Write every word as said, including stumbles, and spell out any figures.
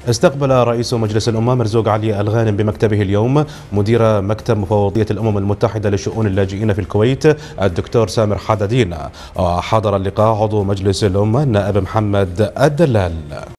استقبل رئيس مجلس الأمة مرزوق علي الغانم بمكتبه اليوم مدير مكتب مفوضية الأمم المتحدة لشؤون اللاجئين في الكويت الدكتور سامر حدادين. وحضر اللقاء عضو مجلس الأمة النائب محمد الدلال.